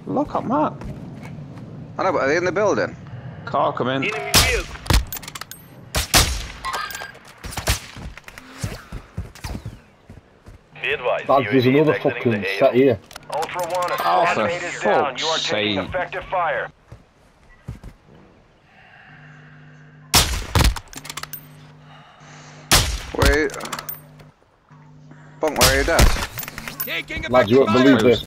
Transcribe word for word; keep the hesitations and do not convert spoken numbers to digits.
Look up, Mark. I know, but are they in the building? Car coming. Enemy vehicle. Be advised, Dad, there's U A V is another exiting fucking the A O. set here. Ultra One, a Oh, squad for mate is down. You are fuck's taking sake. effective fire. Wait. Bunk, where are you, Dad? Lads, you won't believe this.